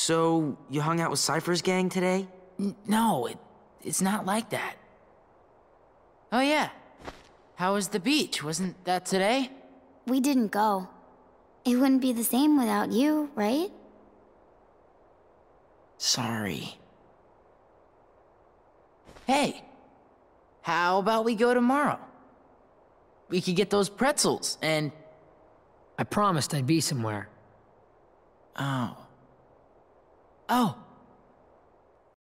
So, you hung out with Cypher's gang today? No, it's not like that. Oh yeah. How was the beach? Wasn't that today? We didn't go. It wouldn't be the same without you, right? Sorry. Hey, how about we go tomorrow? We could get those pretzels and... I promised I'd be somewhere. Oh. Oh,